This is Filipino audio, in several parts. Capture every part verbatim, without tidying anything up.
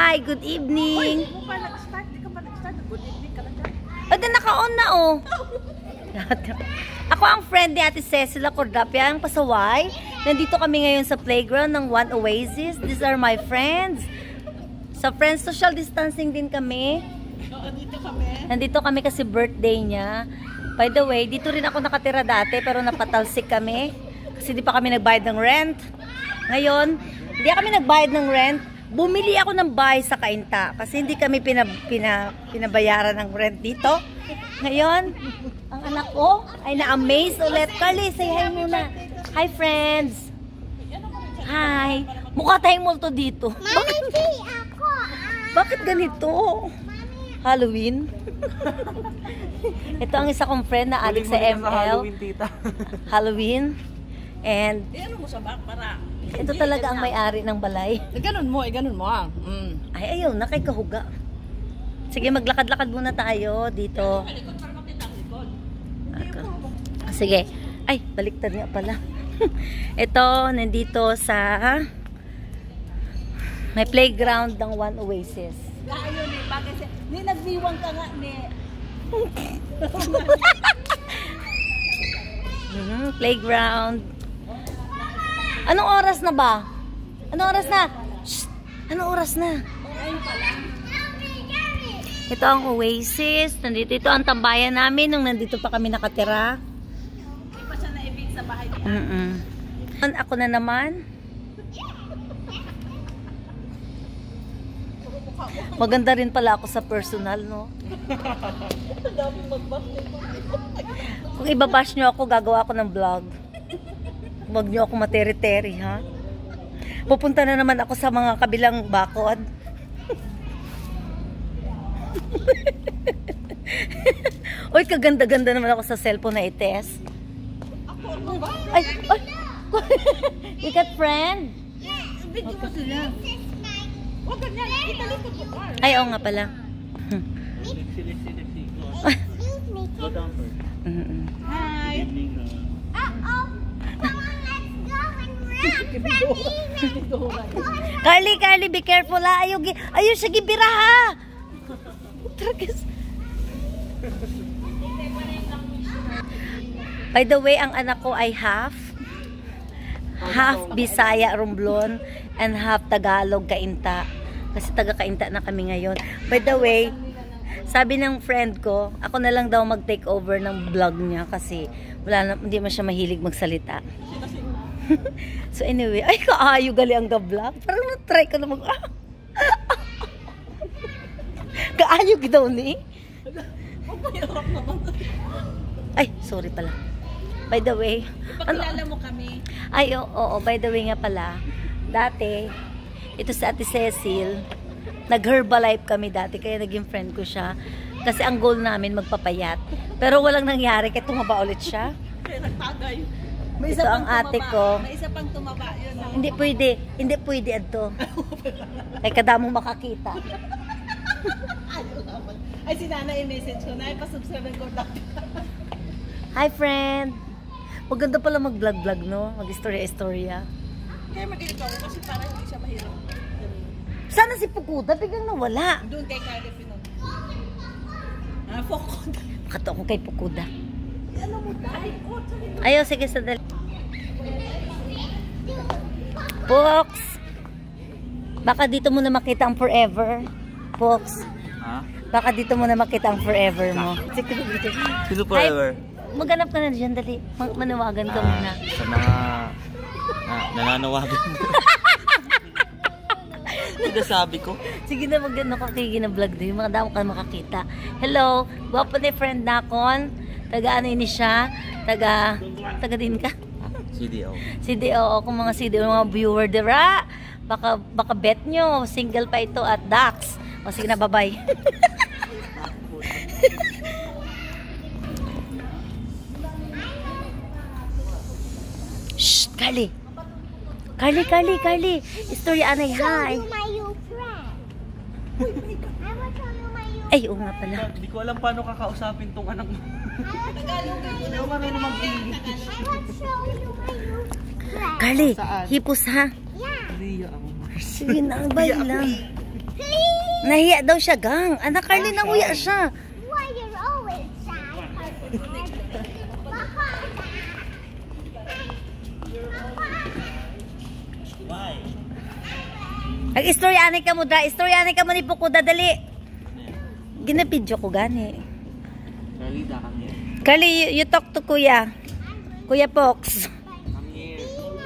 Hi, good evening. Uy, mo pa nag-start, di ka pa nag-start. Good evening ka lang dyan. Ay, na naka-on na oh. Ako ang friend ni Ate Cecila Cordapia, ang pasaway. Nandito kami ngayon sa playground ng One Oasis. These are my friends. Sa friends, social distancing din kami. Oo, dito kami. Nandito kami kasi birthday niya. By the way, dito rin ako nakatira dati pero napatalsik kami. Kasi di pa kami nagbayad ng rent. Ngayon, hindi kami nagbayad ng rent. Bumili ako ng bahay sa Cainta kasi hindi kami pinab pina pinabayaran ng rent dito. Ngayon, ang anak ko ay na-amaze ulit. Carly, say hi muna. Hi, friends. Hi. Mukha tayong multo dito. Bakit, ako. bakit ganito? Halloween? Ito ang isa kong friend na adik sa M L. Halloween, tita. Halloween. And Eh, ano mo sa back para? ito talaga ang may-ari ng balay. Eh, ganun mo, eh, ganun mo ah. Mm. Ay, ayaw na kay kahuga. Sige, maglakad-lakad muna tayo dito. Sige. Ay, baliktad nga pala. Ito, nandito sa may playground ng One Oasis. Kaayo ni, bagay siya. Ni nagdiwang ka nga ni. Mm-hmm, playground. Anong oras na ba? Anong oras na? Shh! Anong oras na? Ito ang Oasis. Nandito ito ang tambayan namin nung nandito pa kami nakatira. Hindi pa siya naibig sa bahay niya. Mm -mm. Ako na naman. Maganda rin pala ako sa personal, no? Kung ibabash nyo ako, gagawa ako ng vlog. Huwag nyo ako materi-teri, ha? Pupunta na naman ako sa mga kabilang bakod. Uy, kaganda-ganda naman ako sa cellphone na ites. Ay, ay! You got friend? Video ko sila. Huwag ganyan, italikod ko car. Ay, oo nga pala. Go down first. Mm-mm. Hi. Uh-oh. Come on, let's go and run, Freddy. Carly, Carly, be careful ha. Ayaw, ayaw siya gibira ha. Tragas. By the way, ang anak ko ay half. Half Bisaya, Romblon, and half Tagalog, Cainta. Kasi taga Cainta na kami ngayon. By the way, sabi ng friend ko, ako na lang daw mag-take over ng vlog niya kasi wala na, hindi man siya mahilig magsalita. So anyway, ay kaayo gali ang ga-vlog. Parang na-try ko na mag... Ah! Kaayo daw ni. Ay, sorry pala. By the way, Ipakilala mo kami. ay, oo, oo, by the way nga pala, dati, ito sa Ate Cecil, nag-Herbalife kami dati, kaya naging friend ko siya. Kasi ang goal namin, magpapayat. Pero walang nangyari, kaya tumaba ulit siya. Kaya nagtagay. May Ito ang ate ko. May isa pang tumaba yun. ah. Hindi pwede, hindi pwede adto. Ay, kadamong makakita. Ay, si Nana i-message ko na, ipasubscribe ko dati. Hi, friend! Maganda pala mag-vlog-vlog, no? Mag-istorya-istorya. Kaya mag-edit ako kasi parang hindi siya mahirap. Sana si Pukuda, biglang nawala. Doon kay Kylie Pinon. Ah, fokod. Makato ako kay Pukuda. Ano mo dahil? Oh, sorry. Ayaw, sige, sandali. Pox! Baka dito mo na makita ang forever. Pox. Ha? Baka dito mo na makita ang forever mo. Sige, dito. Sino forever? Ay, maghanap ka na dyan, dali. Man manawagan ka Ah, muna. sa mga ah, nananawagan mo. Ito sabi ko. Sige na, mag-ano ka kayo gina-vlog din. Mga damo ka makakita. Hello, gwapo ni friend nakon. Taga ano ini siya? Taga, taga din ka? C D O. C D O, kung mga C D O, mga viewer, dira. Baka, baka bet nyo, single pa ito at Dax. O sige na, bye-bye. Shh, Carly. Carly, Carly, Carly. Story anay, hi. You my new friend. I will show you my new Ay, oo nga pala. Hindi ko alam paano kakausapin tong anak mo. Hindi ako marunong mag-English. I will show you my new friend. Carly, Saan? hipos ha. Yeah. Ria ako, Mars. Sige na, bye lang. Please Nahiya daw siya, gang. Anak Carly, nanguya siya. Why you're always shy? Nag-istoryanin ka mo, da. Istoryanin ka mo ni Pukuda, dali. Ginapidyo ko, gani. Charlie, da kang here. Carly, you, you talk to Kuya. Kuya Pox. Come here.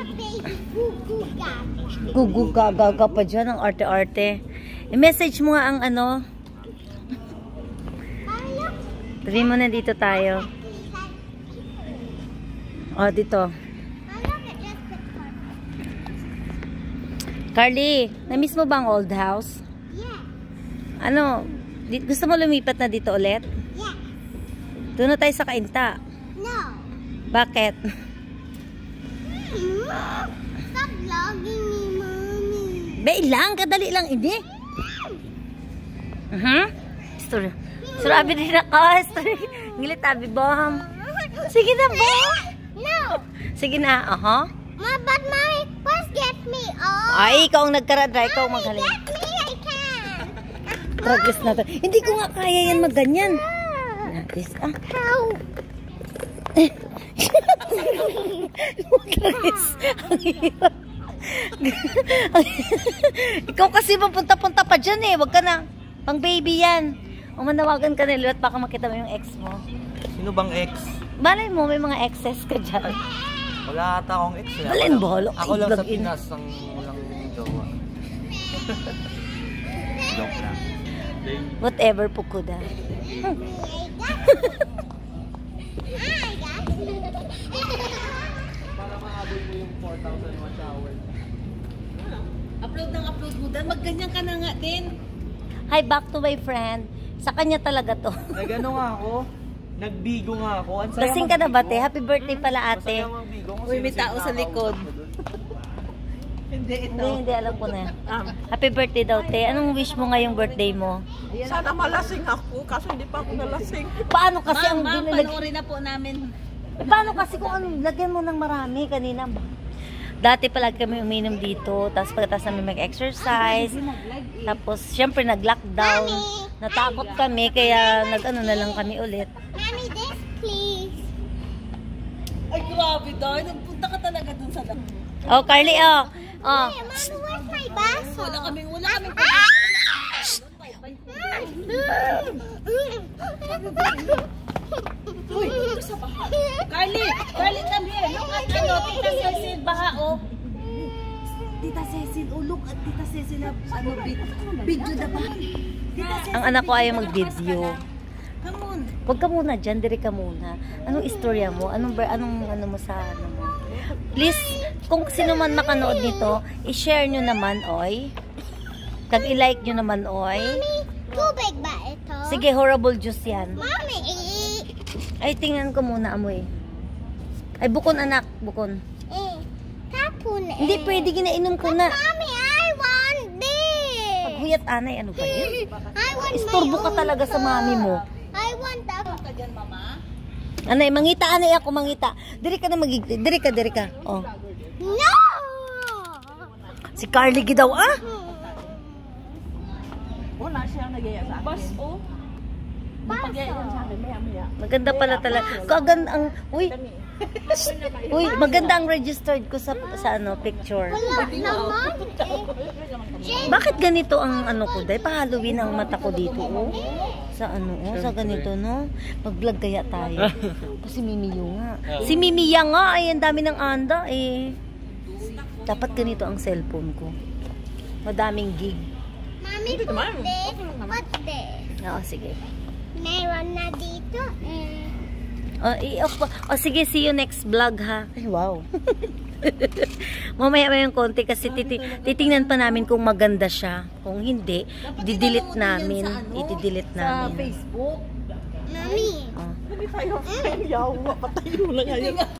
Gugu-gaga pa dyan, ang arte-arte. I-message mo nga ang ano. Sabihin mo na dito tayo. O, dito. Carly, na-miss mo ba ang old house? Yeah. Ano, di, gusto mo lumipat na dito ulit? Yeah. Doon na tayo sa Kainta. No. Bakit? Stop vlogging me, mommy. Be, lang, kadali lang, hindi. Uh-huh. Story. Surabi din ako. Story. Ngilit, abi, bomb. Sige na, bomb. No. Sige na, aha. Ma, but mommy, first get me off. Ay, ikaw ang nagkaradra, ikaw ang Mommy, magaling. get me, I can. Tragis na to. Hindi ko nga kaya yan magganyan. Tragis, ah. How? Tragis. Ang hirap. Ikaw kasi mapunta-punta pa dyan eh. Wag ka na. Pang baby yan. O manawagan ka nila at baka makita mo yung ex mo. Sino bang ex? Balay mo, may mga exes ka dyan. Wala ata akong ex. eh. Balin, Ako lang- bolo. Ako Ay, lang sa vlog in. Pinas ang walang jowa. Joke lang. Whatever, Pukuda. Para mahabol mo yung four thousand watch hours. Upload ng upload mo dahil magganyan ka na nga din. Hi, back to my friend. Sa kanya talaga to. Nag-ano nga ako? Nagbigo nga ako. Ang saya Lasing ka na ba, magbigo. te? Happy birthday pala, ate. Masaya magbigo kasi Uy, may sino-sino tao sa nakakausap likod. ko dun. Hindi, ito. Hindi, hindi. Alam ko na. Happy birthday daw, te. Anong wish mo ngayong birthday mo? Sana malasing ako, kaso hindi pa ako nalasing. Paano kasi ang Ma'am, ma'am, binilag... panoorin na po namin. Paano kasi kung ano, lagyan mo ng marami kanina ba? Dati palagi kami uminom dito, tapos pagkatapos namin mag-exercise, tapos syempre nag-lockdown, natakot kami, kaya nag-ano na lang kami ulit. Mommy, this please. Ay, grabe dahil. Nagpunta ka talaga dun sa laki. Oh, Carly, oh. Oh. Hey, mommy, where's my baso? Wala kaming, wala kaming. Uy, ito sa baha. Carly, Carly, come here. Look at ano, Tita Cecil, baha, oh. Tita Cecil, oh, look at Tita Cecil, na, ano, vid- video na ba? Tita Cecil, Ang anak ko ayaw mag-video. come on. Huwag ka muna dyan, diri ka muna. Anong istorya mo? Anong, ber- anong ano mo sa ano mo? Please, kung sino man makanood nito, i-share nyo naman, oy. Kag i-like nyo naman, oy. Mommy, tubig ba ito? Sige, horrible juice yan. Mommy, Ay, tingnan ko muna, amoy. Ay, bukon anak, bukon. eh, tapon eh. Hindi pwede, ginainom ko na. Mommy, I want this. Paghuyat anay, ano ba yun? I want Istorbo my ka own talaga sa mami mo. I want that. Ka dyan, mama. Anay, mangita, anay ako, mangita. Diri ka na magig... Diri ka, diri ka. Oh. No! Si Carly gidaw, ah? Wala siya nagaya sa akin. Bas, oh. Napagaya yan sa akin, maya-maya. Maganda pala talaga. Kagan ang... Uy! Uy, maganda ang registered ko sa sa ano, picture. Wala naman eh. Jane, Bakit ganito ang ano ko, dahil pa-Halloween ang mata ko dito, oh. Sa ano, oh, sa ganito, no? Mag-vlog kaya tayo. Kasi Mimiyo nga. Si Mimiya nga, ay ang dami ng anda, eh. Dapat ganito ang cellphone ko. Madaming gig. Mommy, put this. Put this. Oo, sige. Meron na dito eh. Oh, i-off ko. Oh, sige, see you next vlog, ha? Ay, wow. Mamaya may yung konti kasi titi titingnan pa namin kung maganda siya. Kung hindi, didelete namin. I-delete Sa namin. Facebook. Mommy. Oh. Hindi tayo, yawa, patayo lang ngayon.